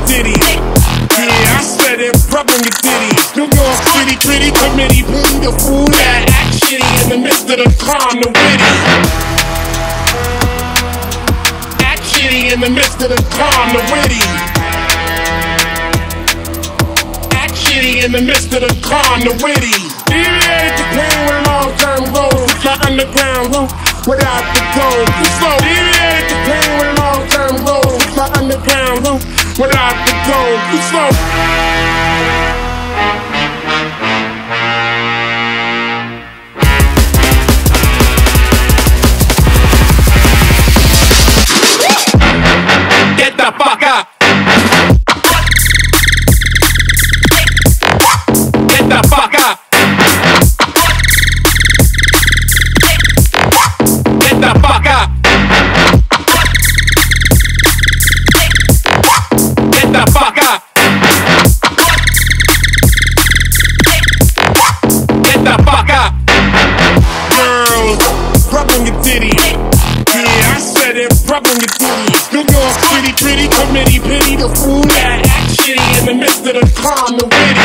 ditty. Yeah, I said it, rub on your titties. New York City, pretty committee, pity the fool that act shitty in the midst of the calm, the witty. Act shitty in the midst of the calm, the witty. Act shitty in the midst of the calm, the witty. Deviate the pain with long-term goals. It's my underground roof without the gold. Too slow. Deviate the pain with long-term goals. It's my underground roof without the gold. Too slow. Get the fuck up! Get the fuck up! Get the fuck up! Get the fuck up! Get the fuck up! Girls, rub on your titties. Yeah, I said it, rub on your titties. New York City, pretty committee, pity the fool that act shitty in the midst of the calm, the witty.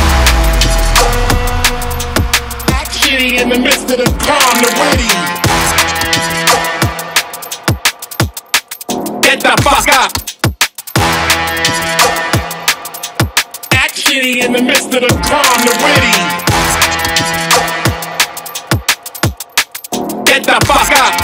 Act shitty in the midst of the calm, the witty. Get the fuck up! Act shitty in the midst of the calm, the witty. Get the fuck up!